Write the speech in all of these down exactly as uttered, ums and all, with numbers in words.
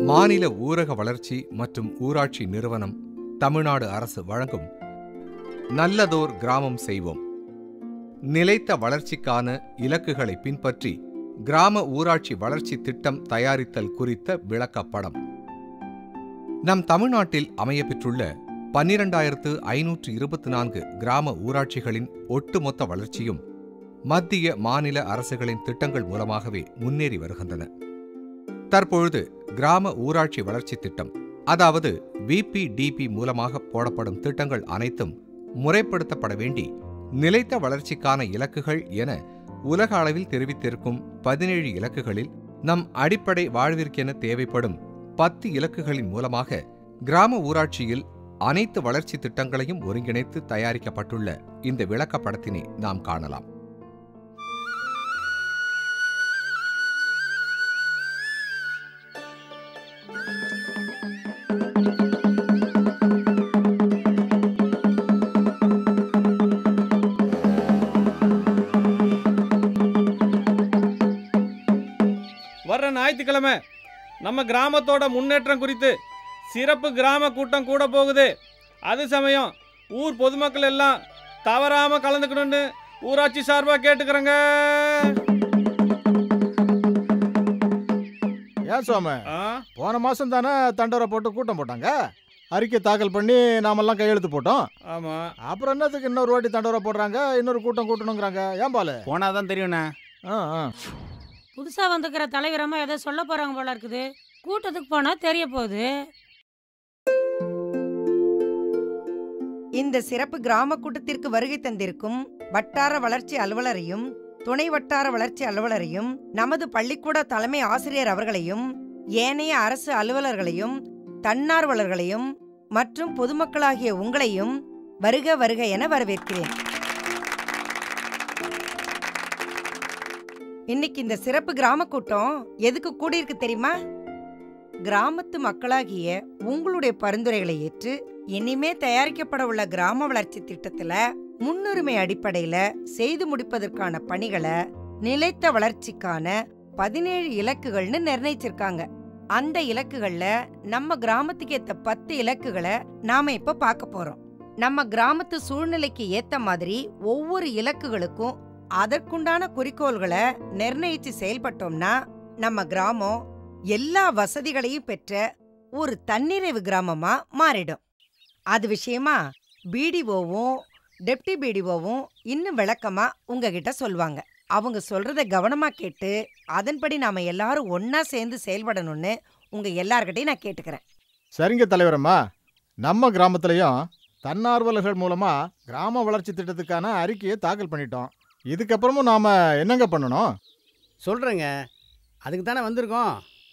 மாநில ஊரக வளர்ச்சி மற்றும் ஊராட்சி நிறுவனம் தமிழ்நாடு அரசு வழங்கும் நல்லதோர் கிராமம் செய்வோம். நிலைத்த வளர்ச்சிக்கான இலக்குகளை பின்பற்றி கிராம ஊராட்சி வளர்ச்சி திட்டம் தயாரித்தல் குறித்த விளக்கப்படம். நம் தமிழ்நாட்டில் அமையப்பெற்றுள்ள பன்னிரண்டாயிரத்து ஐநூற்று இருபத்தி நான்கு கிராம ஊராட்சிகளின் ஒட்டுமொத்த வளர்ச்சியும் மத்திய மாநில அரசுகளின் திட்டங்கள் மூலமாகவே முன்னேறி வருகின்றன. தற்பொழுது கிராம ஊராட்சி வளர்ச்சி திட்டம், அதாவது விபிடிபி மூலமாக போடப்படும் திட்டங்கள் அனைத்தும் முறைப்படுத்தப்பட வேண்டி நிலைத்த வளர்ச்சிக்கான இலக்குகள் என உலக அளவில் தெரிவித்திருக்கும் பதினேழு இலக்குகளில் நம் அடிப்படை வாழ்விற்கென தேவைப்படும் பத்து இலக்குகளின் மூலமாக கிராம ஊராட்சியில் அனைத்து வளர்ச்சி திட்டங்களையும் ஒருங்கிணைத்து தயாரிக்கப்பட்டுள்ள இந்த விளக்கப்படத்தினை நாம் காணலாம். வர்ற ஞாயிற்றுக்கிழமை நம்ம கிராமத்தோட முன்னேற்றம் குறித்து சிறப்பு கிராம கூட்டம் கூட போகுது. அது சமயம் ஊர் பொதுமக்கள் எல்லாம் தவறாம கலந்துக்கணும்னு ஊராட்சி சார்பாக கேட்டுக்கிறேங்க. ஏன் சோம, போன மாசம் தானே தண்டோரை போட்டு கூட்டம் போட்டாங்க, அறிக்கை தாக்கல் பண்ணி நாமெல்லாம் கையெழுத்து போட்டோம். ஆமா, அப்புறம் என்னத்துக்கு இன்னொரு வாட்டி தண்டோரை போடுறாங்க, இன்னொரு கூட்டம் கூட்டணுங்கிறாங்க? ஏன் பாலு? போனாதான் தெரியும்ண்ணா. புதுசா வந்துக்கிற தலைவரமா ஏதோ சொல்ல போறாங்க போல இருக்குது. கூட்டத்துக்கு போனா தெரிய போகுது. இந்த சிறப்பு கிராம கூட்டத்திற்கு வருகை தந்திருக்கும் வட்டார வளர்ச்சி அலுவலரையும் துணை வட்டார வளர்ச்சி அலுவலரையும் நமது பள்ளிக்கூட தலைமை ஆசிரியர் அவர்களையும் ஏனைய அரசு அலுவலர்களையும் தன்னார்வலர்களையும் மற்றும் பொதுமக்களாகிய உங்களையும் வருக வருக என வரவேற்கிறேன். இன்னைக்கு இந்த சிறப்பு கிராம கூட்டம் எதுக்கு கூடியிருக்கு தெரியுமா? கிராமத்து மக்களாகிய உங்களுடைய பரிந்துரைகளை ஏற்று இனிமே தயாரிக்கப்பட உள்ள கிராம வளர்ச்சி திட்டத்துல முன்னுரிமை அடிப்படையில செய்து முடிப்பதற்கான பணிகளை நிலைத்த வளர்ச்சிக்கான பதினேழு இலக்குகள்னு நிர்ணயிச்சிருக்காங்க. அந்த இலக்குகள்ல நம்ம கிராமத்துக்கு ஏத்த பத்து இலக்குகளை நாம இப்ப பார்க்க போறோம். நம்ம கிராமத்து சூழ்நிலைக்கு ஏத்த மாதிரி ஒவ்வொரு இலக்குகளுக்கும் அதற்குண்டான குறிக்கோள்களை நிர்ணயிச்சு செயல்பட்டோம்னா நம்ம கிராமம் எல்லா வசதிகளையும் பெற்ற ஒரு தன்னிறைவு கிராமமா மாறிடும். அது விஷயமா பிடிஓவும் டெப்டி பிடிஓவும் இன்னும் விளக்கமா உங்ககிட்ட சொல்லுவாங்க. அவங்க சொல்றத கவனமா கேட்டு அதன்படி நாம எல்லாரும் ஒன்னா சேர்ந்து செயல்படணும்னு உங்க எல்லார்கிட்டையும் நான் கேட்டுக்கிறேன். சரிங்க தலைவரம்மா, நம்ம கிராமத்திலையும் தன்னார்வலர்கள் மூலமா கிராம வளர்ச்சி திட்டத்துக்கான அறிக்கையை தாக்கல் பண்ணிட்டோம். இதுக்கப்புறமும் நாம என்னங்க பண்ணணும்? சொல்றேங்க, அதுக்கு தானே வந்திருக்கோம்.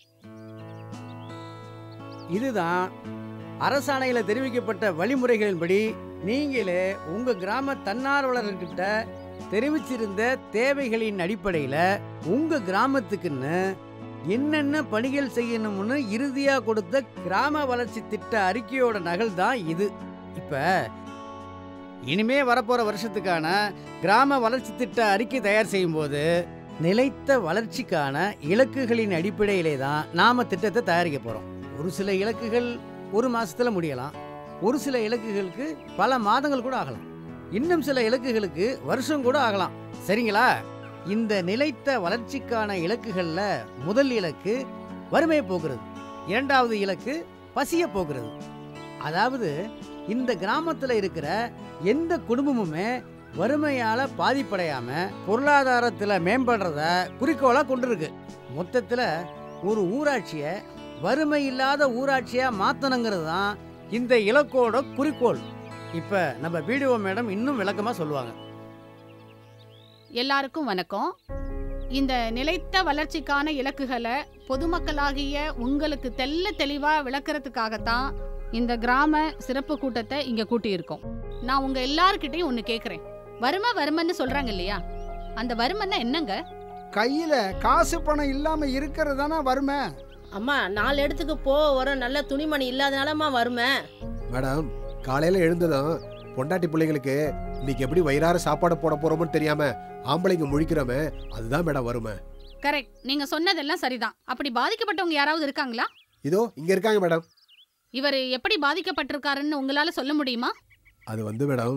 இதுதான் அரசாணையில் தெரிவிக்கப்பட்ட வழிமுறைகளின்படி நீங்களே உங்க கிராம தன்னார்வலர்கிட்ட தெரிவிச்சிருந்த தேவைகளின் அடிப்படையில் உங்க கிராமத்துக்குன்னு என்னென்ன பணிகள் செய்யணும்னு இறுதியா கொடுத்த கிராம வளர்ச்சி திட்ட அறிக்கையோட நகல் தான் இது. இப்ப இனிமே வரப்போற வருஷத்துக்கான கிராம வளர்ச்சி திட்ட அறிக்கை தயார் செய்யும் போது நிலைத்த வளர்ச்சிக்கான இலக்குகளின் அடிப்படையிலே தான் நாம திட்டத்தை தயாரிக்க போறோம். ஒரு சில இலக்குகள் ஒரு மாசத்துல முடியலாம், ஒரு சில இலக்குகளுக்கு பல மாதங்கள் கூட ஆகலாம், இன்னும் சில இலக்குகளுக்கு வருஷம் கூட ஆகலாம். சரிங்களா? இந்த நிலைத்த வளர்ச்சிக்கான இலக்குகள்ல முதல் இலக்கு வறுமையை போக்குறது, இரண்டாவது இலக்கு பசிய போக்குறது. அதாவது இந்த கிராமத்துல இருக்கிற எந்த குடும்பமுமே வறுமையால பாதிப்படையாம பொருளாதாரத்துல மேம்படுறத குறிக்கோளா கொண்டிருக்கு. மொத்தத்துல ஒரு ஊராட்சிய வறுமை இல்லாத ஊராட்சியா மாத்தணுங்கிறது தான் இந்த இலக்கோட குறிக்கோள். இப்ப நம்ம பிடிஓ மேடம் இன்னும் விளக்கமா சொல்லுவாங்க. எல்லாருக்கும் வணக்கம். இந்த நிலைத்த வளர்ச்சிக்கான இலக்குகளை பொதுமக்களாகிய உங்களுக்கு தெல்ல தெளிவா விளக்குறதுக்காகத்தான் இந்த கிராம சிறப்பு கூட்டத்தை இங்க கூட்டியிருக்கோம். நான் உங்க எல்லார்கிட்டையும் ஒண்ணு கேக்குறேன். வறுமை வறுமைன்னு சொல்றாங்க இல்லையா, அந்த வறுமைன்னா என்னங்க? கையில காசு பணம் இல்லாம இருக்கிறது தானே வறுமை. அம்மா, நாலு இடத்துக்கு போ வர நல்ல துணிமணி இல்லாதனாலமா வறுமை. மேடம், காலையில எழுந்ததும் பொண்டாட்டி பிள்ளைங்களுக்கு இன்னைக்கு எப்படி வயிறார சாப்பாடு போட போறோம்னு தெரியாம ஆம்பளைங்க முழிக்கிறோமே, அதுதான் மேடம் வறுமை. கரெக்ட், நீங்க சொன்னதெல்லாம் சரிதான். அப்படி பாதிக்கப்பட்டவங்க யாராவது இருக்காங்களா? இதோ இங்க இருக்காங்க மேடம். இவர் எப்படி பாதிக்கப்பட்டிருக்காருன்னு உங்களால சொல்ல முடியுமா? அது வந்து மேடம்,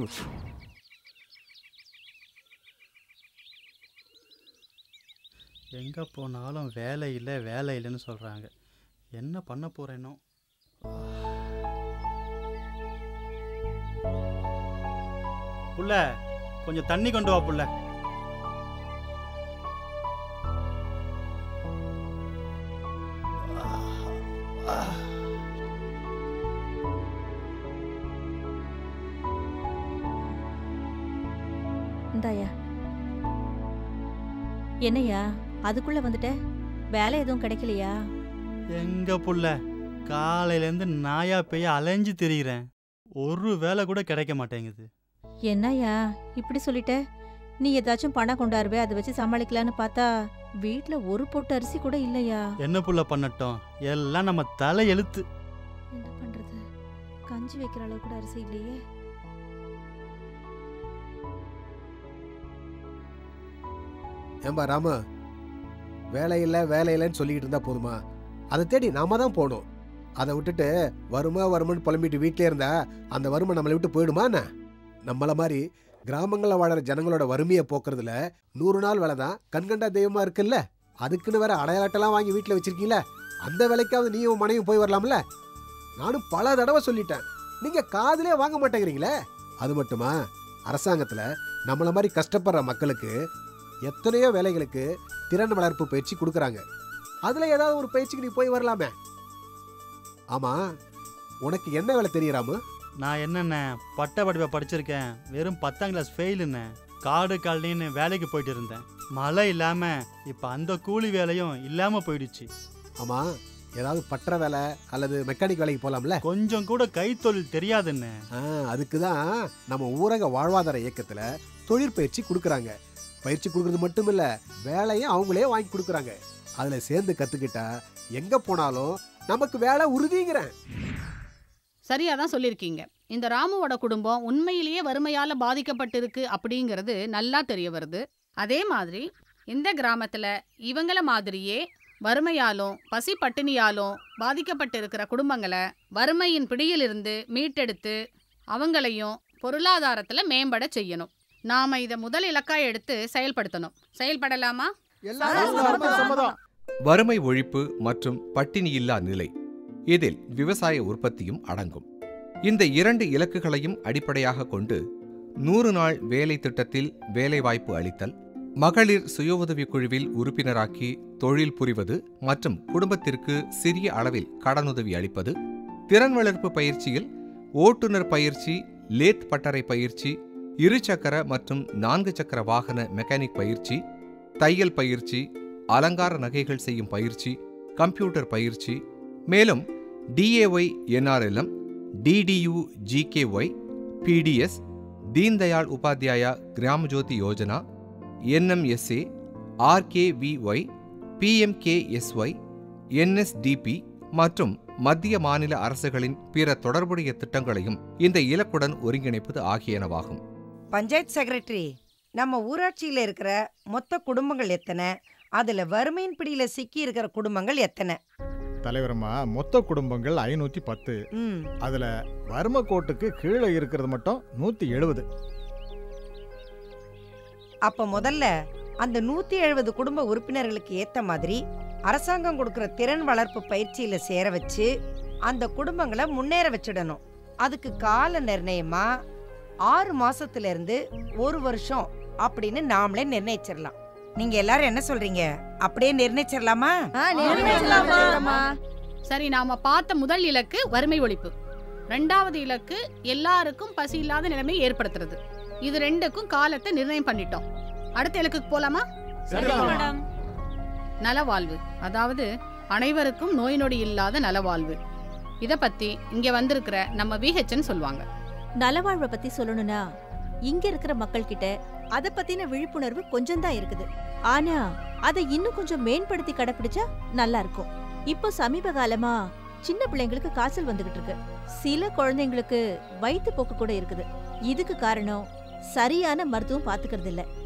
எங்கே போனாலும் வேலை இல்லை வேலை இல்லைன்னு சொல்கிறாங்க. என்ன பண்ண போகிறேனோ. புள்ள கொஞ்சம் தண்ணி கொண்டு வா புள்ள. இந்தாயா. என்னையா அதுக்குள்ள வந்துட்ட? வேலை எதுவும் கிடைக்கலையா? எங்க புள்ள, காலையிலேருந்து நாயா பேய அலைஞ்சு திரிகிறேன். ஒரு வேலை கூட கிடைக்க மாட்டேங்குது. என்னையா இப்படி சொல்லிட்ட? நீ ஏதாச்சும் பணம் கொண்டாருவே, அதை வச்சு சமாளிக்கலான்னு பார்த்தா வீட்டுல ஒரு பொட்டு அரிசி கூட இல்லையா? என்ன புள்ள பண்ணட்டும், எல்லாம் நம்ம தலை எழுத்து. என்ன பண்றது? கஞ்சி வைக்கிற அளவு கூட அரிசி இல்லையே. ஏம்பா ராம, வேலை இல்லை வேலை இல்லைன்னு சொல்லிக்கிட்டு இருந்தா போதுமா? அதை தேடி நாம தான் போகணும். அதை விட்டுட்டு வருமா வருமானு புலம்பிட்டு வீட்டிலே இருந்தா அந்த வறுமை நம்மளை விட்டு போயிடுமா என்ன? நம்மள மாதிரி கிராமங்களில் வாழற ஜனங்களோட வறுமையை போக்குறதுல நூறு நாள் வேலை தான் கண்கண்டா தெய்வமா இருக்குல்ல. அதுக்குன்னு வேற அடையாளட்டெல்லாம் வாங்கி வீட்டில் வச்சிருக்கீங்களே, அந்த வேலைக்காவது நீயும் மனைவியும் போய் வரலாம்ல. நானும் பல தடவை சொல்லிட்டேன், நீங்க காதுலே வாங்க மாட்டேங்கிறீங்களே. அது மட்டுமா, அரசாங்கத்துல நம்மள மாதிரி கஷ்டப்படுற மக்களுக்கு எத்தனையோ வேலைகளுக்கு திறன் வளர்ப்பு பயிற்சி கொடுக்குறாங்க. அதுல ஏதாவது ஒரு பயிற்சிக்கு நீ போய் வரலாமே. ஆமா, உனக்கு என்ன வேலை தெரியுறாமு? நான் என்னென்ன பட்ட படிப்பை படிச்சிருக்கேன், வெறும் பத்தாம் கிளாஸ் ஃபெயிலுன்னு. காடு காலனின்னு வேலைக்கு போயிட்டு இருந்தேன். மழை இல்லாம இப்ப அந்த கூலி வேலையும் இல்லாம போயிடுச்சு. ஆமா, ஏதாவது பற்ற வேலை அல்லது மெக்கானிக் வேலைக்கு போலாம்ல. கொஞ்சம் கூட கைத்தொழில் தெரியாதுன்னு. அதுக்குதான் நம்ம ஊரக வாழ்வாதார இயக்கத்துல தொழிற்பயிற்சி கொடுக்குறாங்க. பயிற்சி கொடுக்கறது மட்டும் இல்ல, வேலையும் அவங்களே வாங்கி கொடுக்குறாங்க. அதுல சேர்ந்து கத்துக்கிட்டா எங்க போனாலும் நமக்கு வேலை உறுதிங்கிறேன். சரியா தான் சொல்லியிருக்கீங்க. இந்த ராமுவோட குடும்பம் உண்மையிலேயே வறுமையால பாதிக்கப்பட்டிருக்கு அப்படிங்கிறது நல்லா தெரிய வருது. அதே மாதிரி இந்த கிராமத்துல இவங்கள மாதிரியே வறுமையாலும் பசி பட்டினியாலும் பாதிக்கப்பட்டிருக்கிற குடும்பங்களை வறுமையின் பிடியிலிருந்து மீட்டெடுத்து அவங்களையும் பொருளாதாரத்துல மேம்பட செய்யணும். நாம இதை முதல் இலக்கா எடுத்து செயல்படுத்தணும். செயல்படலாமா? வறுமை ஒழிப்பு மற்றும் பட்டினியில்லா நிலை, இதில் விவசாய உற்பத்தியும் அடங்கும். இந்த இரண்டு இலக்குகளையும் அடிப்படையாக கொண்டு நூறு நாள் வேலை திட்டத்தில் வேலைவாய்ப்பு அளித்தல், மகளிர் சுய உதவிக் குழுவில் உறுப்பினராக்கி தொழில் புரிவது மற்றும் குடும்பத்திற்கு சிறிய அளவில் கடனுதவி அளிப்பது, திறன் வளர்ப்பு பயிற்சியில் ஓட்டுநர் பயிற்சி, லேத் பட்டறை பயிற்சி, இருசக்கர மற்றும் நான்கு சக்கர வாகன மெக்கானிக் பயிற்சி, தையல் பயிற்சி, அலங்கார நகைகள் செய்யும் பயிற்சி, கம்ப்யூட்டர் பயிற்சி, மேலும் DAY NRLM, DDU GKY, PDS, Deendayal Upadhyaya Gram Jyoti Yojana, என்எம்எஸ்ஏ, ஆர்கேவிஒய், PMKSY, என்எஸ்டிபி மற்றும் மத்திய மாநில அரசுகளின் பிற தொடர்புடைய திட்டங்களையும் இந்த இலக்குடன் ஒருங்கிணைப்பது ஆகியனவாகும். பஞ்சாயத்து செக்ரட்டரி, நம்ம ஊராட்சியில் இருக்கிற மொத்த குடும்பங்கள் எத்தனை? அதுல வறுமையின் பிடியில சிக்கி இருக்கிற குடும்பங்கள் எத்தனை? தலைவரமா, மொத்த குடும்பங்கள் ஐநூத்தி பத்து. அதுல வறுமை கோட்டுக்கு கீழே இருக்கிறது மட்டும் நூத்தி எழுபது. அப்ப முதல்ல அந்த நூத்தி எழுபது குடும்ப உறுப்பினர்களுக்கு ஏத்த மாதிரி அரசாங்கம் கொடுக்கிற திறன் வளர்ப்பு பயிற்சியில சேர வச்சு அந்த குடும்பங்களை முன்னேற வச்சிடணும். அதுக்கு கால நிர்ணயமா ஆறு மாசத்துல இருந்து ஒரு வருஷம் அப்படின்னு நாமளே நிர்ணயிச்சிடலாம். நீங்க எல்லாரும் என்ன சொல்றீங்க? அப்படியே நிர்ணயிச்சிடலாமா? சரி, நாம பார்த்த முதல் இலக்கு வறுமை ஒழிப்பு. ரெண்டாவது இலக்கு எல்லாருக்கும் பசி இல்லாத நிலைமை ஏற்படுத்துறது. இது ரெண்டுக்கும் காலத்தை நிர்ணயம் பண்ணிட்டோம். அடுத்த இலக்குக்கு போலாமா? நலவாழ்வு, அதாவது அனைவருக்கும் நோய் நொடி இல்லாத நலவாழ்வு. இத பத்தி இங்க வந்திருக்கிற நம்ம விஹெச்என் சொல்லுவாங்க. நலவாழ்வை பத்தி சொல்லணும்னா இங்க இருக்கிற மக்கள் கிட்ட அத பத்தின விழிப்புணர்வு கொஞ்சம் தான் இருக்குது. ஆனா அதை இன்னும் கொஞ்சம் மேம்படுத்தி கடைபிடிச்சா நல்லா இருக்கும். இப்போ சமீப காலமா சின்ன பிள்ளைங்களுக்கு காய்ச்சல் வந்துகிட்டு இருக்கு. சில குழந்தைங்களுக்கு வயிற்று போக்கு கூட இருக்குது. இதுக்கு காரணம் சரியான மருத்துவம் பாத்துக்கிறது இல்ல.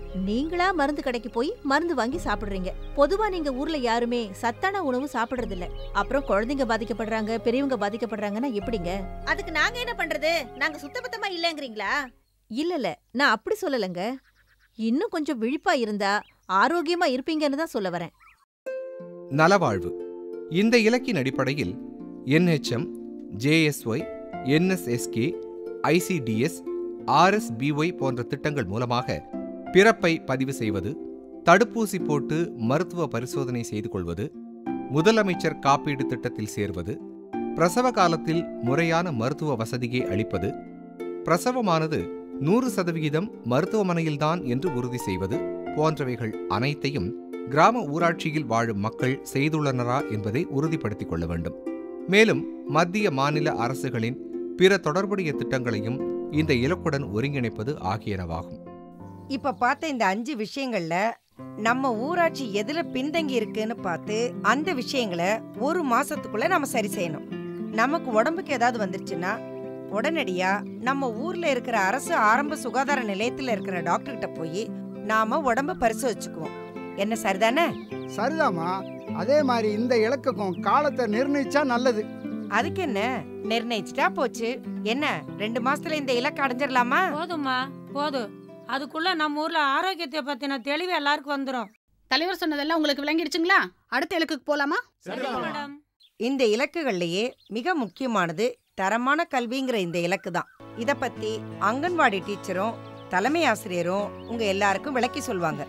நீங்களா மருந்து கடைக்கு போய் மருந்து வாங்கி சாப்பிடுறீங்க. பொதுவா நீங்க ஊர்ல யாருமே சத்தான உணவு சாப்பிடுறது இல்ல. அப்புறம் குழந்தைங்க பாதிக்கப்படுறாங்க, பெரியவங்க பாதிக்கப்படுறாங்கன்னா எப்படிங்க? அதுக்கு நாங்க என்ன பண்றது? நாங்க சுத்தபத்தமா இல்லங்கறீங்களா? இல்ல இல்ல, நான் அப்படி சொல்லலங்க. இன்னும் கொஞ்சம் விழிப்பா இருந்தா ஆரோக்கியமா இருப்பீங்கன்னு தான் சொல்ல வரேன். நலவாழ்வு இந்த இலக்கின் அடிப்படையில் என்ஹெச்எம், ஜேஎஸ்ஒய், என்எஸ்எஸ்கே, ஐசிடிஎஸ், ஆர்எஸ்பிஒய் போன்ற திட்டங்கள் மூலமாக பிறப்பை பதிவு செய்வது, தடுப்பூசி போட்டு மருத்துவ பரிசோதனை செய்து கொள்வது, முதலமைச்சர் காப்பீடு திட்டத்தில் சேர்வது, பிரசவ காலத்தில் முறையான மருத்துவ வசதியை அளிப்பது, பிரசவமானது நூறு சதவிகிதம் மருத்துவமனையில்தான் என்று உறுதி செய்வது போன்றவைகள் அனைத்தையும் கிராம ஊராட்சியில் வாழும் மக்கள் செய்துள்ளனரா என்பதை உறுதிப்படுத்திக் கொள்ள வேண்டும். மேலும் மத்திய மாநில அரசுகளின் பிற தொடர்புடைய திட்டங்களையும் இந்த இலக்குடன் ஒருங்கிணைப்பது ஆகியனவாகும். இப்ப பார்த்த இந்த அஞ்சு விஷயங்கள்ல நம்ம ஊராட்சி எதுல பின்தங்கி இருக்குன்னு பார்த்து அந்த விஷயங்களை ஒரு மாசத்துக்குள்ள நம்ம சரி செய்யணும். நமக்கு உடம்புக்கு ஏதாவது வந்துருச்சுன்னா உடனடியா நம்ம ஊர்ல இருக்கிற அரசு ஆரம்ப சுகாதார நிலையத்துல இருக்கிற டாக்டர் கிட்ட போய் நாம உடம்ப பரிசோதிச்சுக்குவோம். என்ன சரிதானே? சரிதாமா. அதே மாதிரி இந்த இலக்குக்கும் காலத்தை நிர்ணயிச்சா நல்லது. அதுக்கு என்ன, நிர்ணயிச்சுட்டா போச்சு. என்ன ரெண்டு மாசத்துல இந்த இலக்கு அடைஞ்சிடலாமா? போதுமா, போதும். அதுக்குள்ள நம்ம ஊர்ல ஆரோக்கியத்தை பத்தின தெளிவு எல்லாருக்கும் வந்துடும். தலைவர் சொன்னதெல்லாம் உங்களுக்கு விளங்கிடுச்சுங்களா? அடுத்த இலக்குக்கு போலாமா? இந்த இலக்குகள்லயே மிக முக்கியமானது தரமான கல்விங்கிற இந்த இலக்கு தான். இத பத்தி அங்கன்வாடி டீச்சரும் தலைமை ஆசிரியரும் உங்க எல்லாருக்கும் விளக்கி சொல்வாங்க.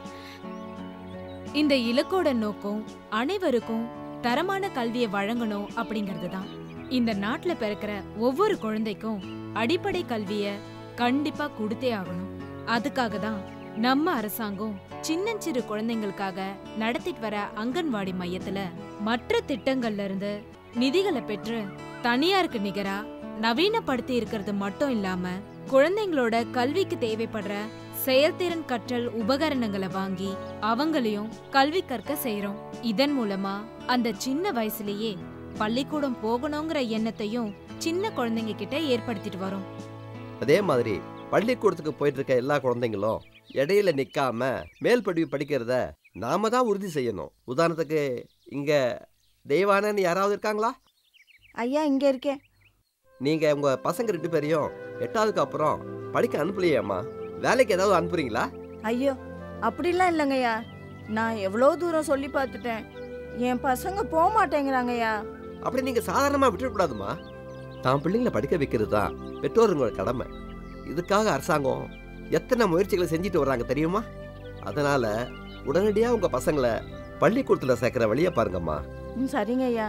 இந்த இலக்கோட நோக்கம் அனைவருக்கும் தரமான கல்வியை வழங்கணும் அப்படிங்கிறது தான். இந்த நாட்டுல பிறக்கிற ஒவ்வொரு குழந்தைக்கும் அடிப்படை கல்விய கண்டிப்பா கொடுத்தே ஆகணும். அதுக்காக தான் நம்ம அரசாங்கம் சின்னஞ்சிறு குழந்தைங்களுக்காக நடத்திட்டு வர அங்கன்வாடி மையத்துல மற்ற திட்டங்கள்ல இருந்து நிதிகளை பெற்று தனியாருக்கு நிகரா நவீனப்படுத்தி இருக்கிறது மட்டும் இல்லாம குழந்தைங்களோட கல்விக்கு தேவைப்படுற செயல்திறன் கற்றல் உபகரணங்களை வாங்கி அவங்களையும் கல்வி கற்க செய்யறோம். இதன் மூலமா அந்த சின்ன வயசுலயே பள்ளிக்கூடம் போகணுங்கிற எண்ணத்தையும் சின்ன குழந்தைங்க கிட்ட ஏற்படுத்திட்டு வரோம். அதே மாதிரி பள்ளிக்கூடத்துக்கு போயிட்டு இருக்க எல்லா குழந்தைங்களும் இடையில நிக்காம மேல் படிப்பு படிக்கிறத நாம தான் உறுதி செய்யணும். உதாரணத்துக்கு இங்க தெய்வானன்னு யாராவது இருக்காங்களா? ஐயா இங்க இருக்கேன். நீங்க உங்க பசங்க ரெண்டு பேரையும் எட்டாவதுக்கு அப்புறம் படிக்க அனுப்பலையாம்மா? வேலைக்கு ஏதாவது அனுப்புறீங்களா? ஐயோ அப்படிலாம் இல்லைங்கய்யா. நான் எவ்வளோ தூரம் சொல்லி பார்த்துட்டேன். என் பசங்க போக மாட்டேங்கிறாங்கய்யா. அப்படி நீங்க சாதாரணமா விட்டுறக்கூடாதுமா. தான் பிள்ளைங்களை படிக்க வைக்கிறது தான் பெற்றோருங்களோட கடமை. இதுக்காக அரசாங்கம் எத்தனை முயற்சிகளை செஞ்சுட்டு வர்றாங்க தெரியுமா? அதனால உடனடியா உங்க பசங்களை பள்ளிக்கூடத்துல சேர்க்கிற வழியை பாருங்கம்மா. ம் சரிங்க ஐயா.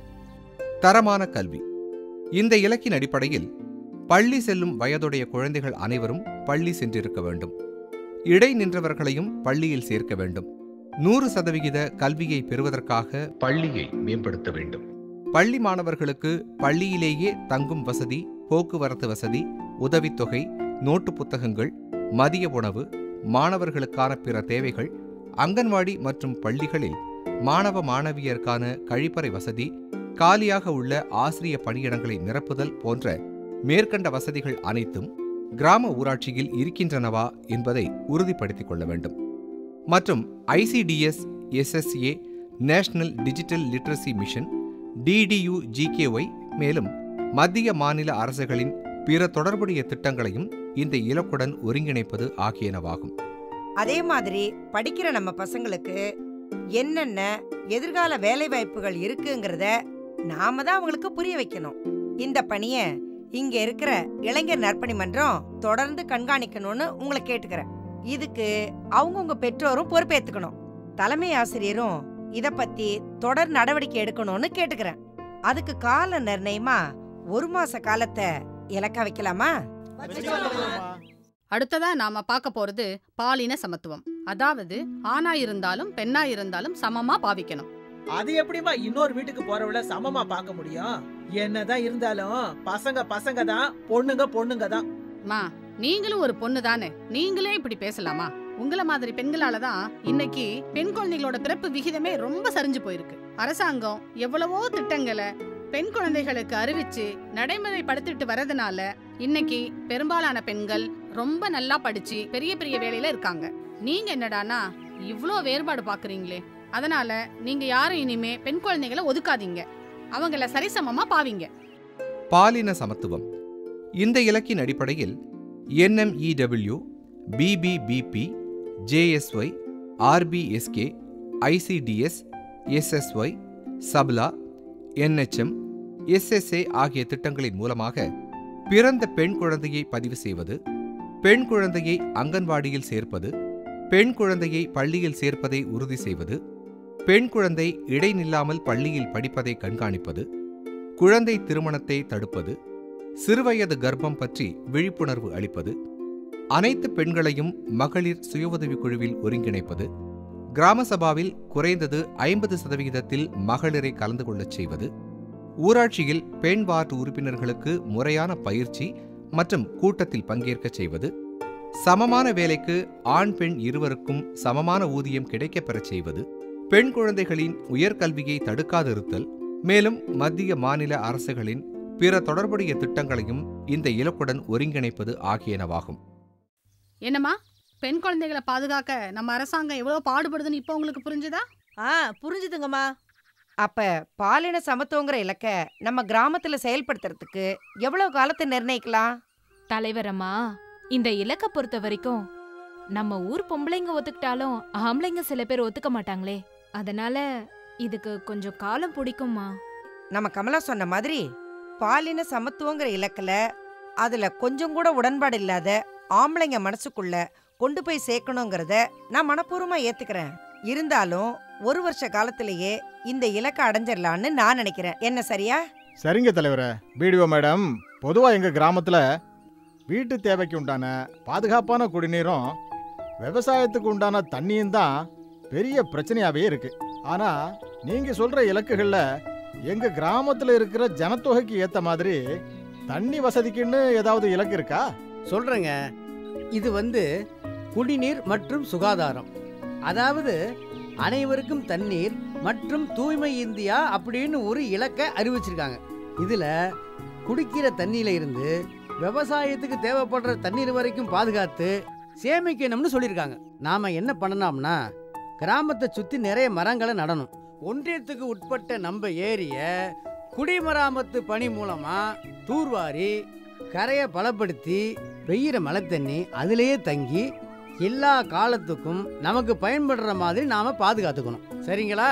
தரமான கல்வி இந்த இலக்கின் அடிப்படையில் பள்ளி செல்லும் வயதுடைய குழந்தைகள் அனைவரும் பள்ளி சென்றிருக்க வேண்டும். இடை நின்றவர்களையும் பள்ளியில் சேர்க்க வேண்டும். நூறு சதவிகித கல்வியை பெறுவதற்காக பள்ளியை மேம்படுத்த வேண்டும். பள்ளி மாணவர்களுக்கு பள்ளியிலேயே தங்கும் வசதி, போக்குவரத்து வசதி, உதவித்தொகை, நோட்டு புத்தகங்கள், மதிய உணவு, மாணவர்களுக்கான பிற தேவைகள், அங்கன்வாடி மற்றும் பள்ளிகளில் மாணவ மாணவியருக்கான கழிப்பறை வசதி, காலியாக உள்ள ஆசிரிய பணியிடங்களை நிரப்புதல் போன்ற மேற்கண்ட வசதிகள் அனைத்தும் கிராம ஊராட்சியில் இருக்கின்றனவா என்பதை உறுதிப்படுத்திக் கொள்ள வேண்டும். மற்றும் ICDS, SSA, national digital literacy mission, DDU GKY, மேலும் மத்திய மாநில அரசுகளின் பிற தொடர்புடைய திட்டங்களையும் இந்த இலக்குடன் ஒருங்கிணைப்பது ஆகியனவாகும். அதே மாதிரி படிக்கிற நம்ம பசங்களுக்கு என்னென்ன எதிர்கால வேலை வாய்ப்புகள் இருக்குங்கிறத நாம தான் அவங்களுக்கு புரிய வைக்கணும். இந்த பணிய இங்க இருக்கிற இளைஞர் நற்பணி மன்றம் தொடர்ந்து கண்காணிக்கணும்னு உங்களை கேட்டுக்கிறேன். இதுக்கு அவங்கவுங்க பெற்றோரும் பொறுப்பேற்றுக்கணும். தலைமை ஆசிரியரும் இத பத்தி தொடர் நடவடிக்கை எடுக்கணும்னு கேட்டுக்கிறேன். அதுக்கு கால நிர்ணயமா ஒரு மாச காலத்தை இலக்கா வைக்கலாமா? அடுத்ததா நாம பார்க்க போறது பாலின சமத்துவம். அதாவது ஆணா இருந்தாலும் பெண்ணா இருந்தாலும் சமமா பாவிக்கணும். அது எப்படிமா இன்னொரு வீட்டுக்கு போறவள சமமா பார்க்க முடியும்? என்னதான் இருந்தாலும் பசங்க பசங்க தான், பொண்ணுங்க பொண்ணுங்க தான். மா நீங்களும் ஒரு பொண்ணு தானே, நீங்களே இப்படி பேசலாமா? உங்கள மாதிரி பெண்களால தான் இன்னைக்கு பெண் குழந்தைகளோட பிறப்பு விகிதமே ரொம்ப சரிஞ்சு போயிருக்கு. அரசாங்கம் எவ்வளவோ திட்டங்களை பெண் குழந்தைகளுக்கு அறிவிச்சு நடைமுறைப்படுத்திட்டு வரதுனால இன்னைக்கு பெரும்பாலான பெண்கள் ரொம்ப நல்லா படிச்சு பெரிய பெரிய வேலையில இருக்காங்க. நீங்க என்னடானா இவ்ளோ வேறுபாடு பாக்குறீங்களே, அதனால நீங்க யாரும் இனிமே பெண் குழந்தைகளை ஒதுக்காதீங்க, அவங்கள சரிசமமா பாவீங்க. பாலின சமத்துவம். இந்த இலக்கின் அடிப்படையில் NMEW, BBBP, JSY, RBSK, ICDS, SSY, Sabla, NHM, SSA ஆகிய திட்டங்களின் மூலமாக பிறந்த பெண் குழந்தையை பதிவு செய்வது, பெண் குழந்தையை அங்கன்வாடியில் சேர்ப்பது, பெண் குழந்தையை பள்ளியில் சேர்ப்பதை உறுதி செய்வது, பெண் குழந்தை இடைநில்லாமல் பள்ளியில் படிப்பதை கண்காணிப்பது, குழந்தை திருமணத்தை தடுப்பது, சிறுவயது கர்ப்பம் பற்றி விழிப்புணர்வு அளிப்பது, அனைத்து பெண்களையும் மகளிர் சுய உதவிக் குழுவில் ஒருங்கிணைப்பது, கிராம சபாவில் குறைந்தது ஐம்பது சதவிகிதத்தில் மகளிரை கலந்து கொள்ளச் செய்வது, ஊராட்சியில் பெண் வார்டு உறுப்பினர்களுக்கு முறையான பயிற்சி மற்றும் கூட்டத்தில் பங்கேற்கச் செய்வது, சமமான வேலைக்கு ஆண் பெண் இருவருக்கும் சமமான ஊதியம் கிடைக்கப் பெறச் செய்வது, பெண் குழந்தைகளின் உயர்கல்வியை தடுக்காதிருத்தல், மேலும் மத்திய மாநில அரசுகளின் பிற தொடர்புடைய திட்டங்களையும் இந்த இலக்குடன் ஒருங்கிணைப்பது ஆகியனவாகும். என்னம்மா, பெண் குழந்தைகளை பாதுகாக்க நம்ம அரசாங்கம் எவ்வளவு பாடுபடுதுன்னு இப்போ உங்களுக்கு புரிஞ்சுதா? ஆ புரிஞ்சுதுங்கம்மா. அப்ப பாலின சமத்துவங்கிற இலக்க நம்ம கிராமத்துல செயல்படுத்துறதுக்கு எவ்வளவு காலத்தை நிர்ணயிக்கலாம்? தலைவரம்மா, இந்த இலக்க பொறுத்த வரைக்கும் நம்ம ஊர் பொம்பளைங்க ஒத்துக்கிட்டாலும் ஆம்பளைங்க சில பேர் ஒத்துக்க மாட்டாங்களே, அதனால இதுக்கு கொஞ்சம் காலம் பிடிக்கும்மா. நம்ம கமலா சொன்ன மாதிரி பாலின சமத்துவங்கிற இலக்குல அதுல கொஞ்சம் கூட உடன்பாடு இல்லாத ஆம்பளைங்க மனசுக்குள்ள கொண்டு போய் சேர்க்கணுங்கிறத நான் மனப்பூர்வமா ஏத்துக்கிறேன். இருந்தாலும் ஒரு வருஷ காலத்திலேயே இந்த இலக்கை அடைஞ்சிடலான்னு நான் நினைக்கிறேன். என்ன சரியா? சரிங்க தலைவரே. பிடிஓ மேடம், பொதுவா எங்க கிராமத்துல வீட்டு தேவைக்கு உண்டான பாதுகாப்பான குடிநீரும் விவசாயத்துக்கு உண்டான தண்ணியும் தான் பெரிய பிரச்சனையாவே இருக்கு. ஆனா நீங்க சொல்ற இலக்குகள்ல எங்க கிராமத்துல இருக்கிற ஜனத்தொகைக்கு ஏத்த மாதிரி தண்ணி வசதிக்குன்னு ஏதாவது இலக்கு இருக்கா? சொல்றேங்க. இது வந்து குடிநீர் மற்றும் சுகாதாரம், அதாவது அனைவருக்கும் தண்ணீர் மற்றும் தூய்மை இந்தியா அப்படின்னு ஒரு இலக்கை அறிவிச்சிருக்காங்க. இதுல குடிக்கிற தண்ணியில இருந்து விவசாயத்துக்கு தேவைப்படுற தண்ணீர் வரைக்கும் பாதுகாத்து சேமிக்கணும்னு சொல்லியிருக்காங்க. நாம என்ன பண்ணணும்னா கிராமத்தை சுத்தி நிறைய மரங்களை நடணும். ஒன்றியத்துக்கு உட்பட்ட நம்ம ஏரிய குடிமராமத்து பணி மூலமா தூர்வாரி கரையை பலப்படுத்தி பெய்கிற மழை தண்ணி அதிலேயே தங்கி எல்லா காலத்துக்கும் நமக்கு பயன்படுற மாதிரி நாம பாதுகாத்துக்கணும். சரிங்களா?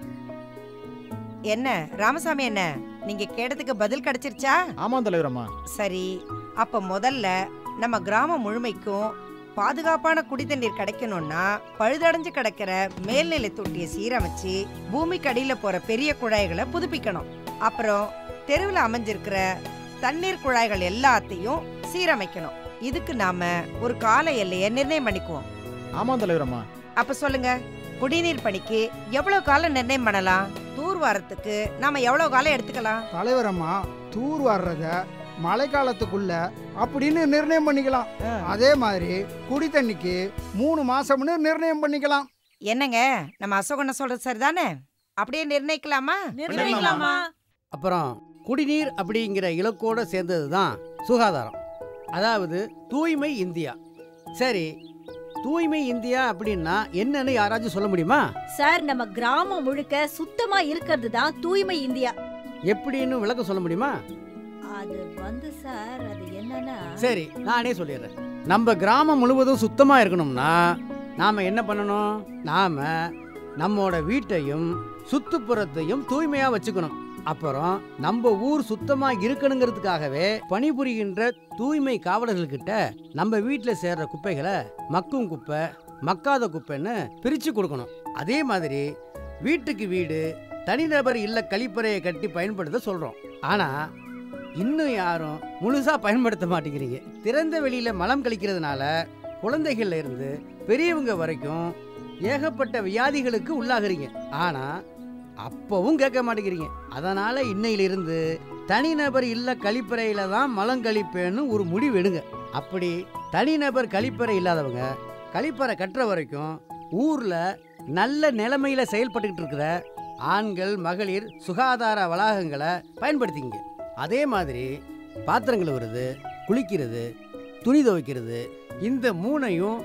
என்ன ராமசாமி, என்ன நீங்க கேட்டதுக்கு பதில் கிடைச்சிருச்சா? ஆமா தலைவரம்மா. சரி, அப்ப முதல்ல நம்ம கிராமம் முழுமைக்கும் பாதுகாப்பான குடித்தண்ணீர் கிடைக்கணும்னா பழுதடைஞ்சு கிடக்கிற மேல்நிலை தொட்டியை சீரமைச்சு பூமிக்கு அடியில போற பெரிய குழாய்களை புதுப்பிக்கணும். அப்புறம் தெருவில் அமைஞ்சிருக்கிற தண்ணீர் குழாய்கள் எல்லாத்தையும் சீரமைக்கணும். இதுக்கு நாம ஒரு கால எல்லையை நிர்ணயம் பண்ணிக்குவோம். ஆமா தலைவரம்மா. அப்ப சொல்லுங்க, குடிநீர் பணிக்கு எவ்வளவு காலம் நிர்ணயம் பண்ணலாம்? தூர் வாரத்துக்கு நாம எவ்வளவு காலம் எடுத்துக்கலாம்? தலைவரம்மா, தூர் வர்றத மழை காலத்துக்குள்ள அப்படின்னு நிர்ணயம் பண்ணிக்கலாம். அதே மாதிரி குடி தண்ணிக்கு மூணு மாசம்னு நிர்ணயம் பண்ணிக்கலாம். என்னங்க, நம்ம அசோகன சொல்றது சரிதானே? அப்படியே நிர்ணயிக்கலாமா? நிர்ணயிக்கலாமா? அப்புறம் குடிநீர் அப்படிங்கிற இலக்கோட சேர்ந்தது தான் சுகாதாரம், அதாவது தூய்மை இந்தியா. சரி, தூய்மை இந்தியா அப்படின்னா என்னன்னு யாராச்சும் சொல்ல முடியுமா? சார், நம்ம கிராமம் முழுக்க சுத்தமா இருக்கிறது தான் தூய்மை இந்தியா. எப்படின்னு விளக்கம் சொல்ல முடியுமா? அது வந்து சார், அது என்னன்னா, சரி நானே சொல்லிடுறேன். நம்ம கிராமம் முழுவதும் சுத்தமா இருக்கணும்னா நாம என்ன பண்ணணும்? நாம நம்மோட வீட்டையும் சுற்றுப்புறத்தையும் தூய்மையா வச்சுக்கணும். அப்புறம் நம்ம ஊர் சுத்தமா இருக்கணுங்கிறதுக்காகவே பணிபுரிகின்ற தூய்மை காவலர்கள்கிட்ட நம்ம வீட்டில் சேர்ற குப்பைகளை மக்கும் குப்பை, மக்காத குப்பைன்னு பிரித்து கொடுக்கணும். அதே மாதிரி வீட்டுக்கு வீடு தனிநபர் இல்ல கழிப்பறையை கட்டி பயன்படுத்த சொல்கிறோம். ஆனால் இன்னும் யாரும் முழுசாக பயன்படுத்த மாட்டேங்கிறீங்க. திறந்த வெளியில் மலம் கழிக்கிறதுனால குழந்தைகள்ல இருந்து பெரியவங்க வரைக்கும் ஏகப்பட்ட வியாதிகளுக்கு உள்ளாகிறீங்க. ஆனால் அப்பவும் கேட்க மாட்டேங்கிறீங்க. அதனால இன்னையிலிருந்து தனிநபர் இல்ல கழிப்பறையில தான் மலம் கழிப்பேன்னு ஒரு முடிவு எடுங்க. அப்படி தனிநபர் கழிப்பறை இல்லாதவங்க கழிப்பறை கட்டுற வரைக்கும் ஊர்ல நல்ல நிலைமையில செயல்பட்டுக்கிட்டு இருக்கிற ஆண்கள் மகளிர் சுகாதார வளாகங்களை பயன்படுத்திங்க. அதே மாதிரி பாத்திரங்கள் வருது, குளிக்கிறது, துணி துவைக்கிறது, இந்த மூணையும்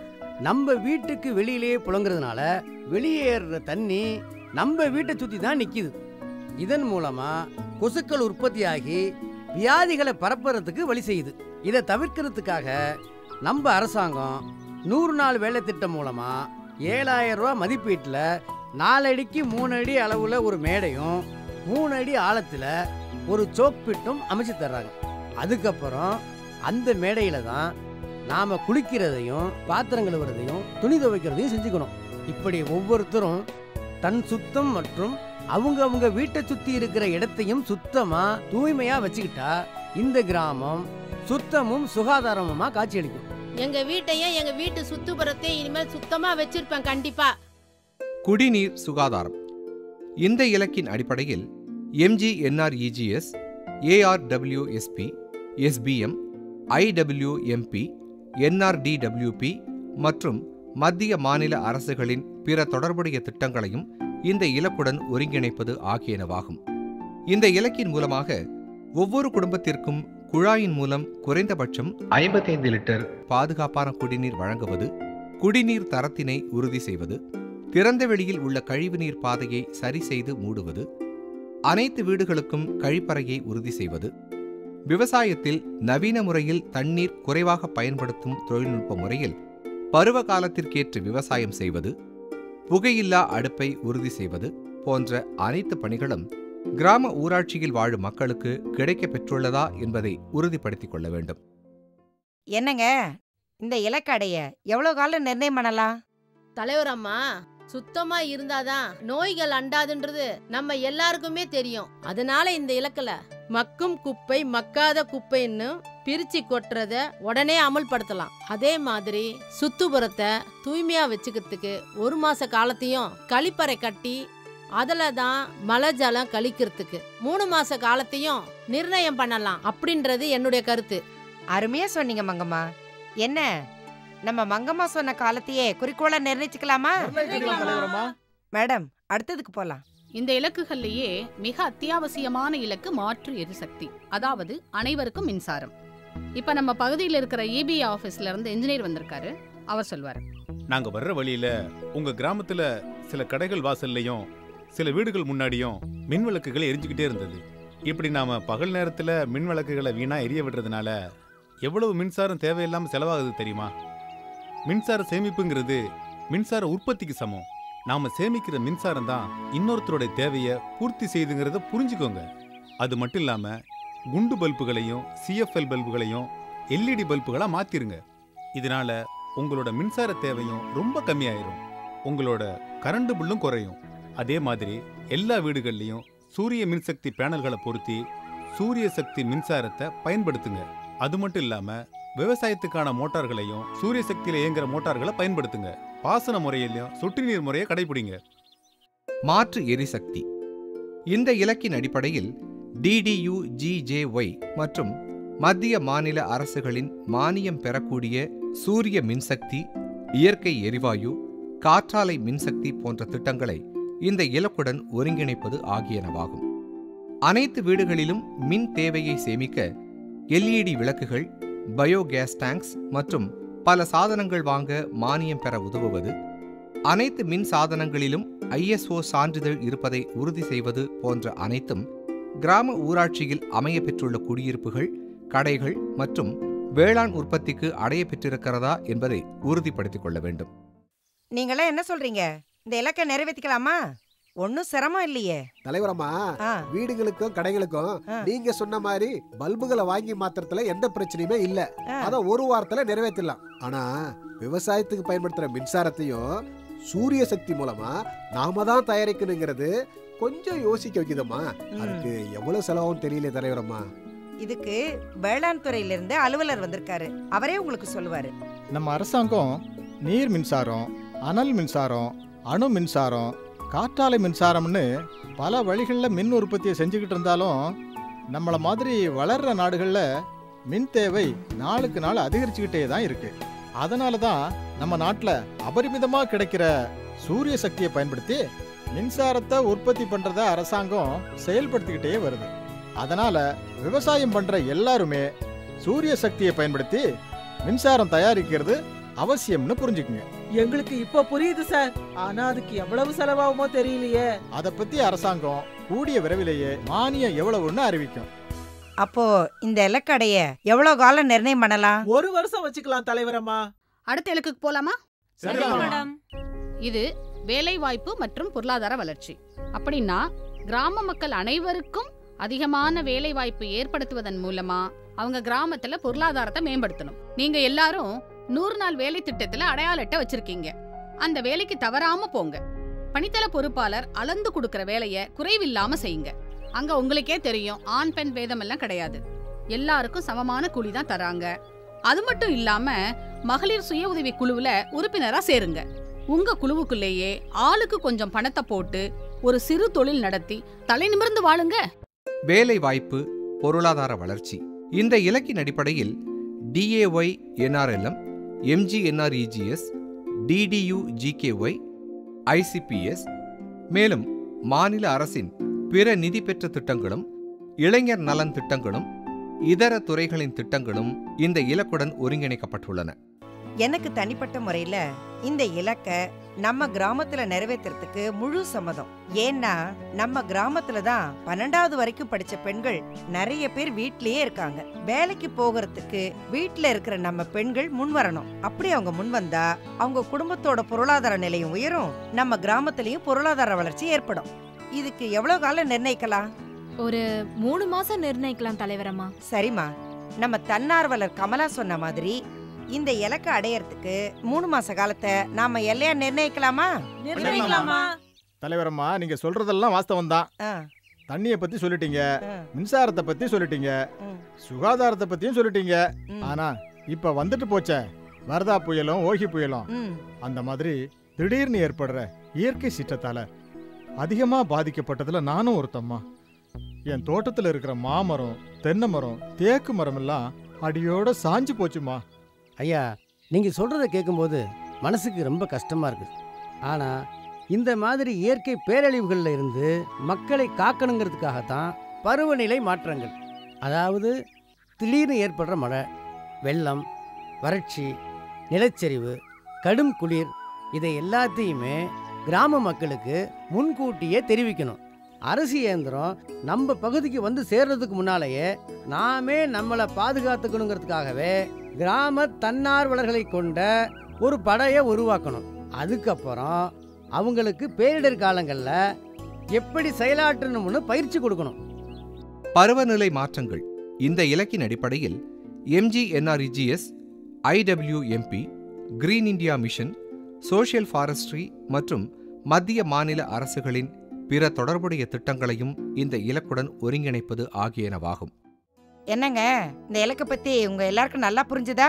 நம்ம வீட்டுக்கு வெளியிலேயே புழங்குறதுனால வெளியேறுற தண்ணி நம்ம வீட்டை சுற்றி தான் நிற்கிது. இதன் மூலமாக கொசுக்கள் உற்பத்தியாகி வியாதிகளை பரப்புறதுக்கு வழி செய்யுது. இதை தவிர்க்கிறதுக்காக நம்ம அரசாங்கம் நூறு நாள் வேலை திட்டம் மூலமாக ஏழாயிரம் ரூபா மதிப்பீட்டில் நாலு அடிக்கு மூணு அடி அளவில் ஒரு மேடையும் மூணு அடி ஆழத்தில் ஒரு சோப்பிட்டும் அமைச்சு தர்றாங்க. அதுக்கப்புறம் அந்த மேடையில் தான் நாம் குளிக்கிறதையும் பாத்திரம் கழுவுறதையும் துணி துவைக்கிறதையும் செஞ்சுக்கணும். இப்படி ஒவ்வொருத்தரும் தன் சுத்தம் மற்றும் அவங்க அவங்க வீட்டை சுற்றி இருக்கிற இடத்தையும் சுத்தமாக தூய்மையாக வச்சுக்கிட்டா இந்த கிராமம் சுத்தமும் சுகாதாரமுமா காட்சியளிக்கும். எங்க வீட்டையும் எங்க வீட்டு சுத்துப்புறத்தையும் இனிமேல் சுத்தமா வச்சிருப்பேன் கண்டிப்பா. குடிநீர் சுகாதாரம். இந்த இலக்கின் அடிப்படையில் எம்ஜிஎன்ஆர்இஜிஎஸ், ஏஆர்டபிள்யூஎஸ்பி, எஸ்பிஎம், ஐடபிள்யூஎம்பி, என்ஆர்டிடபிள்யூபி மற்றும் மத்திய மாநில அரசுகளின் பிற தொடர்புடைய திட்டங்களையும் இந்த இலக்குடன் ஒருங்கிணைப்பது ஆகியனவாகும். இந்த இலக்கின் மூலமாக ஒவ்வொரு குடும்பத்திற்கும் குழாயின் மூலம் குறைந்தபட்சம் ஐம்பத்தைந்து லிட்டர் பாதுகாப்பான குடிநீர் வழங்குவது, குடிநீர் தரத்தினை உறுதி செய்வது, திறந்த வெளியில் உள்ள கழிவுநீர் பாதையை சரி செய்து மூடுவது, அனைத்து வீடுகளுக்கும் கழிப்பறையை உறுதி செய்வது, விவசாயத்தில் நவீன முறையில் தண்ணீர் குறைவாக பயன்படுத்தும் தொழில்நுட்ப முறையில் பருவ காலத்திற்கேற்ற விவசாயம் செய்வது, புகையில்லா அடுப்பை உறுதி செய்வது போன்ற அனைத்து பணிகளும் கிராம ஊராட்சியில் வாழும் மக்களுக்கு கிடைக்கப் பெற்றுள்ளதா என்பதை உறுதிப்படுத்திக் கொள்ள வேண்டும். என்னங்க, இந்த இலக்கடைய எவ்வளவு காலம் நிர்ணயம் பண்ணலாம்? தலைவர் அம்மா, சுத்தமா இருந்தாதான் நோய்கள் அண்டாதுன்றது நம்ம எல்லாருக்குமே தெரியும். அதனால இந்த இலக்குல மக்கும் குப்பை மக்காத குப்பைன்னு பிரிச்சு கொட்டுறத உடனே அமல்படுத்தலாம். அதே மாதிரி சுத்துப்புறத்தை தூய்மையா வச்சுக்கிறதுக்கு ஒரு மாச காலத்தையும் கழிப்பறை கட்டி அதுல தான் மழை ஜலம் கழிக்கிறதுக்கு மூணு மாச காலத்தையும் நிர்ணயம் பண்ணலாம் அப்படின்றது என்னுடைய கருத்து. அருமையா சொன்னீங்க மங்கம்மா. என்ன, நம்ம மங்கம்மா சொன்ன காலத்தையே குறிக்கோளா நிர்ணயிச்சுக்கலாமா? மேடம், அடுத்ததுக்கு போலாம். இந்த இலக்குகள்லயே மிக அத்தியாவசியமான இலக்கு மாற்று எரிசக்தி, அதாவது அனைவருக்கும் மின்சாரம். இப்ப நம்ம பகுதியில் இருக்கிற இபி ஆபீஸ்ல இருந்து இன்ஜினியர் வந்திருக்காரு, அவர் சொல்வாரு. நாங்க வர்ற வழியில உங்க கிராமத்துல சில கடைகள் வாசல்லையும் சில வீடுகள் முன்னாடியும் மின் விளக்குகள் எரிஞ்சுக்கிட்டே இருந்தது. இப்படி நாம பகல் நேரத்துல மின் விளக்குகளை வீணா எரிய விடுறதுனால எவ்வளவு மின்சாரம் தேவையில்லாம செலவாகுது தெரியுமா? மின்சார சேமிப்புங்கிறது மின்சார உற்பத்திக்கு சமம். நாம சேமிக்கிற மின்சாரம் தான் இன்னொருத்தருடைய தேவையை பூர்த்தி செய்துங்கிறத புரிஞ்சுக்கோங்க. அது மட்டும் இல்லாம குண்டு பல்புகளையும் சிஎஃப்எல் பல்புகளையும் எல்இடி பல்புகளா மாத்திருங்க. இதனால உங்களோட மின்சார தேவையும் ரொம்ப கம்மியாயிரும், உங்களோட கரண்ட் பில்லும் குறையும். அதே மாதிரி எல்லா வீடுகள்லையும் சூரிய மின்சக்தி பேனல்களை பொருத்தி சூரிய சக்தி மின்சாரத்தை பயன்படுத்துங்க. அது மட்டும் இல்லாம விவசாயத்துக்கான மோட்டார்களையும் சூரிய சக்தியில இயங்குற மோட்டார்களை பயன்படுத்துங்க. பாசன முறையிலையும் சொட்டு நீர் முறையை கடைபிடிங்க. மாற்று எரிசக்தி. இந்த இலக்கின் அடிப்படையில் டிடியூஜிஜேஒய் மற்றும் மத்திய மாநில அரசுகளின் மானியம் பெறக்கூடிய சூரிய மின்சக்தி, இயற்கை எரிவாயு, காற்றாலை மின்சக்தி போன்ற திட்டங்களை இந்த இலக்குடன் ஒருங்கிணைப்பது ஆகியனவாகும். அனைத்து வீடுகளிலும் மின் தேவையை சேமிக்க எல்இடி விளக்குகள், பயோகேஸ் டேங்க்ஸ் மற்றும் பல சாதனங்கள் வாங்க மானியம் பெற உதவுவது, அனைத்து மின் சாதனங்களிலும் ஐஎஸ்ஓ சான்றிதழ் இருப்பதை உறுதி செய்வது போன்ற அனைத்தும் கிராம ஊராட்சியில் அமைய பெற்றுள்ள குடியிருப்புகள், கடைகள் மற்றும் வேளாண் உற்பத்திக்கு அடைய பெற்றிருக்கிறதா என்பதை உறுதிப்படுத்திக் கொள்ள வேண்டும். நீங்களே என்ன சொல்றீங்க? இந்த இலக்கை நிறைவேற்றிக்கலாமா? ஒன்னும் சிரமம் இல்லையே தலைவரம்மா. வீடுகளுக்கும் கடைகளுக்கும் நீங்க சொன்ன மாதிரி பல்புகளை வாங்கி மாத்திரத்துல எந்த பிரச்சனையுமே இல்ல. அத ஒரு வாரத்துல நிறைவேற்றலாம். ஆனா விவசாயத்துக்கு பயன்படுத்துற மின்சாரத்தையும் சூரிய சக்தி மூலமா நாம தான் தயாரிக்கணுங்கிறது கொஞ்சம் யோசிக்க வைக்குதம்மா. அதுக்கு எவ்வளவு செலவும் தெரியல தலைவரம்மா. இதுக்கு வேளாண் துறையிலிருந்து அலுவலர் வந்திருக்காரு, அவரே உங்களுக்கு சொல்லுவாரு. நம்ம அரசாங்கம் நீர் மின்சாரம், அனல் மின்சாரம், அணு மின்சாரம், காற்றாலை மின்சாரம்னு பல வழிகளில் மின் உற்பத்தியை செஞ்சுக்கிட்டு இருந்தாலும் நம்மளை மாதிரி வளர்கிற நாடுகளில் மின் தேவை நாளுக்கு நாள் அதிகரிச்சுக்கிட்டே தான் இருக்கு. அதனால தான் நம்ம நாட்டில் அபரிமிதமாக கிடைக்கிற சூரிய சக்தியை பயன்படுத்தி மின்சாரத்தை உற்பத்தி பண்ணுறத அரசாங்கம் செயல்படுத்திக்கிட்டே வருது. அதனால விவசாயம் பண்ணுற எல்லாருமே சூரிய சக்தியை பயன்படுத்தி மின்சாரம் தயாரிக்கிறது அவசியம்னு புரிஞ்சுக்குங்க. எங்களுக்கு இப்ப புரியுது சார். ஆனா அதுக்கு எவ்வளவு செலவாகுமோ தெரியலையே. அத பத்தி அரசாங்கம் கூடிய விரைவிலேயே மானியம் எவ்வளவுன்னு அறிவிக்கும். அப்போ இந்த இலக்கடைய எவ்வளவு காலம் நிர்ணயம் பண்ணலாம்? ஒரு வருஷம் வச்சுக்கலாம் தலைவரம்மா. அடுத்த இலக்குக்கு போலாமா? சரி மேடம். இது வேலை வாய்ப்பு மற்றும் பொருளாதார வளர்ச்சி. அப்படின்னா கிராம மக்கள் அனைவருக்கும் அதிகமான வேலை வாய்ப்பு ஏற்படுத்துவதன் மூலமா அவங்க கிராமத்துல பொருளாதாரத்தை மேம்படுத்தணும். நீங்க எல்லாரும் நூறு நாள் வேலை திட்டத்துல அடையாள அட்டை வச்சிருக்கீங்க. அந்த வேலைக்கு தவறாம போங்க. பணித்தள பொறுப்பாளர் அளந்து கொடுக்கற வேலைய குறைவில்லாம செய்யுங்க. அங்க உங்களுக்கே தெரியும், ஆண் பெண் பேதம் எல்லாம் கிடையாது. எல்லாருக்கும் சமமான கூலி தான் தராங்க. அது மட்டும் இல்லாம மகளிர் சுய உதவி குழுவுல உறுப்பினரா சேருங்க. உங்க குழுவுக்குள்ளேயே ஆளுக்கு கொஞ்சம் பணத்தை போட்டு ஒரு சிறு தொழில் நடத்தி தலை நிமிர்ந்து வாழுங்க. வேலை வாய்ப்பு, பொருளாதார வளர்ச்சி இந்த இலக்கின் அடிப்படையில் DAY NRLM, MGNREGS, DDUGKY, ICPS, மேலும் மாநில அரசின் பிற நிதி பெற்ற திட்டங்களும் இளைஞர் நலன் திட்டங்களும் இதர துறைகளின் திட்டங்களும் இந்த இலக்குடன் ஒருங்கிணைக்கப்பட்டுள்ளன. எனக்கு தனிப்பட்ட முறையில இந்த இலக்க நம்ம கிராமத்துல நிறைவேற்றுறதுக்கு முழு சம்மதம். ஏன்னா நம்ம கிராமத்துல தான் பன்னெண்டாவது வரைக்கும் படிச்ச பெண்கள் நிறைய பேர் வீட்லயே இருக்காங்க. வேலைக்கு போகிறதுக்கு வீட்டுல இருக்கிற நம்ம பெண்கள் முன் வரணும். அப்படி அவங்க முன் வந்தா அவங்க குடும்பத்தோட பொருளாதார நிலையும் உயரும், நம்ம கிராமத்திலயும் பொருளாதார வளர்ச்சி ஏற்படும். இதுக்கு எவ்வளவு காலம் நிர்ணயிக்கலாம்? ஒரு மூணு மாசம் நிர்ணயிக்கலாம் தலைவரம்மா. சரிம்மா, நம்ம தன்னார்வலர் கமலா சொன்ன மாதிரி இந்த இலக்க அடையறதுக்கு மூணு மாச காலத்தை நாம எல்லையா நிர்ணயிக்கலாமா? நிர்ணயிக்கலாமா? தலைவரம்மா, நீங்க சொல்றதெல்லாம் வாஸ்தவம் தான். தண்ணியை பத்தி சொல்லிட்டீங்க, மின்சாரத்தை பத்தி சொல்லிட்டீங்க, சுகாதாரத்தை பத்தியும் சொல்லிட்டீங்க. ஆனா இப்ப வந்துட்டு போச்சே வரதா புயலும் ஓகி புயலும், அந்த மாதிரி திடீர்னு ஏற்படுற இயற்கை சீற்றத்தால அதிகமா பாதிக்கப்பட்டதுல நானும் ஒருத்தம்மா. என் தோட்டத்துல இருக்கிற மாமரம், தென்னை மரம், தேக்கு மரம் எல்லாம் அடியோட சாஞ்சு போச்சுமா. ஐயா, நீங்கள் சொல்கிறத கேட்கும்போது மனசுக்கு ரொம்ப கஷ்டமாக இருக்குது. ஆனால் இந்த மாதிரி இயற்கை பேரழிவுகளில் இருந்து மக்களை காக்கணுங்கிறதுக்காகத்தான் பருவநிலை மாற்றங்கள், அதாவது திடீர்னு ஏற்படுற மழை, வெள்ளம், வறட்சி, நிலச்சரிவு, கடும் குளிர், இதை எல்லாத்தையுமே கிராம மக்களுக்கு முன்கூட்டியே தெரிவிக்கணும். அரசு இயந்திரம் நம்ம பகுதிக்கு வந்து சேர்றதுக்கு முன்னாலேயே நாமே நம்மளை பாதுகாத்துக்கணுங்கிறதுக்காகவே கிராம தன்னார்வலர்களை கொண்ட ஒரு படையை உருவாக்கணும். அதுக்கப்புறம் அவங்களுக்கு பேரிடர் காலங்களில் எப்படி செயலாற்றணும்னு பயிற்சி கொடுக்கணும். பருவநிலை மாற்றங்கள் இந்த இலக்கின் அடிப்படையில் MGNREGS, IWMP, green India mission, social forestry மற்றும் மத்திய மாநில அரசுகளின் பிற தொடர்புடைய திட்டங்களையும் இந்த இலக்குடன் ஒருங்கிணைப்பது ஆகியனவாகும். என்னங்க, இந்த இலக்க பத்தி உங்க எல்லாருக்கும் நல்லா புரிஞ்சுதா?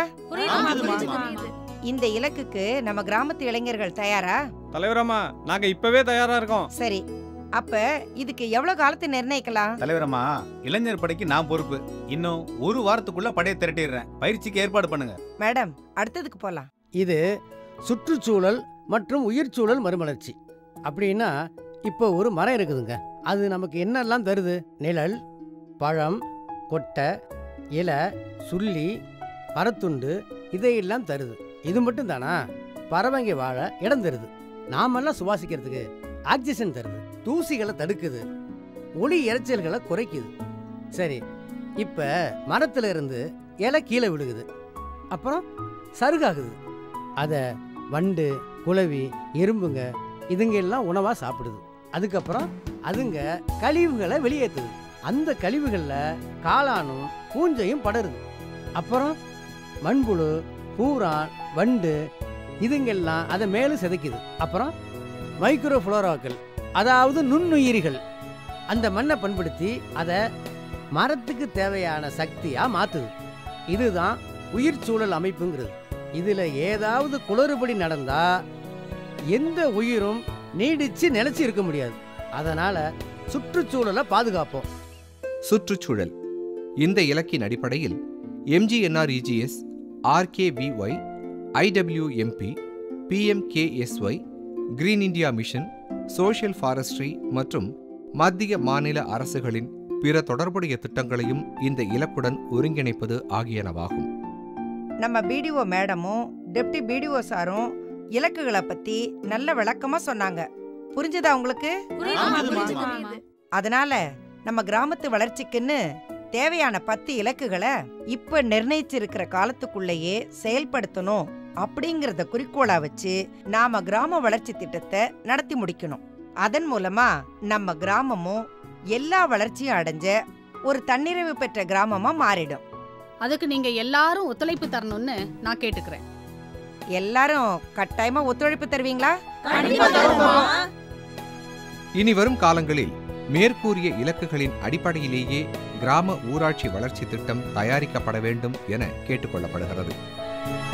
இந்த இலக்குக்கு நம்ம கிராமத்து இளைஞர்கள் தயாரா? தலைவரம்மா, நாங்க இப்பவே தயாரா இருக்கோம். சரி, அப்ப இதுக்கு எவ்வளவு காலத்தை நிர்ணயிக்கலாம்? தலைவரம்மா, இளைஞர் படைக்கு நான் பொறுப்பு. இன்னும் ஒரு வாரத்துக்குள்ள படையை திரட்டிடுறேன். பயிற்சிக்கு ஏற்பாடு பண்ணுங்க. மேடம், அடுத்ததுக்கு போலாம். இது சுற்றுச்சூழல் மற்றும் உயிர்ச்சூழல் மறுமலர்ச்சி. அப்படின்னா இப்போ ஒரு மரம் இருக்குதுங்க, அது நமக்கு என்னெல்லாம் தருது? நிழல், பழம், கொட்டை, இலை, சுள்ளி, மரத்துண்டு, இதையெல்லாம் தருது. இது மட்டும் தானா? பறவைங்க வாழ இடம் தருது, நாமெல்லாம் சுவாசிக்கிறதுக்கு ஆக்சிஜன் தருது, தூசிகளை தடுக்குது, ஒளி இறைச்சல்களை குறைக்குது. சரி, இப்போ மரத்துல இருந்து இலை கீழே விழுகுது, அப்புறம் சருகாகுது. அதை வண்டு, குளவி, எறும்புங்க இதுங்க எல்லாம் உணவாக சாப்பிடுது. அதுக்கப்புறம் அதுங்க கழிவுகளை வெளியேற்றுது. அந்த கழிவுகளில் காளானும் பூஞ்சையும் படருது. அப்புறம் மண்புழு, பூரான், வண்டு இதுங்கெல்லாம் அதை மேலும் சிதைக்குது. அப்புறம் மைக்ரோஃப்ளோராக்கள், அதாவது நுண்ணுயிரிகள் அந்த மண்ணை பண்படுத்தி அதை மரத்துக்கு தேவையான சக்தியாக மாற்றுது. இதுதான் உயிர் சூழல் அமைப்புங்கிறது. இதில் ஏதாவது குளறுபடி நடந்தால் எந்த உயிரும் நீடிச்சு நிலைச்சி இருக்க முடியாது. அதனால சுற்றுச்சூழலை பாதுகாப்போம். சுற்றுச்சூழல் இந்த இலக்கின் அடிப்படையில் MGNREGS, RKVY, IWMP, PMKSY, green India mission, social forestry மற்றும் மத்திய மாநில அரசுகளின் பிற தொடர்புடைய திட்டங்களையும் இந்த இலக்குடன் ஒருங்கிணைப்பது ஆகியனவாகும். நம்ம பிடிஓ மேடமும் டெப்டி பிடிஓ சாரும் இலக்குகளை பத்தி நல்ல விளக்கமா சொன்னாங்க. புரிஞ்சுதா உங்களுக்கு? அதனால நம்ம கிராமத்து வளர்ச்சிக்குன்னு தேவையான பத்து இலக்குகளை இப்ப நிர்ணயிச்சிருக்கிற காலத்துக்குள்ளேயே செயல்படுத்தணும் அப்படிங்கறத குறிக்கோளா வச்சு நாம கிராம வளர்ச்சி திட்டத்தை நடத்தி முடிக்கணும். அதன் மூலமா நம்ம கிராமமும் எல்லா வளர்ச்சியும் அடைஞ்ச ஒரு தன்னிறைவு பெற்ற கிராமமா மாறிடும். அதுக்கு நீங்க எல்லாரும் ஒத்துழைப்பு தரணும்னு நான் கேட்டுக்கிறேன். எல்லாரும் கட்டாயமா ஒத்துழைப்பு தருவீங்களா? இனி வரும் காலங்களில் மேற்கூறிய இலக்குகளின் அடிப்படையிலேயே கிராம ஊராட்சி வளர்ச்சி திட்டம் தயாரிக்கப்பட வேண்டும் என கேட்டுக்கொள்ளப்படுகிறது.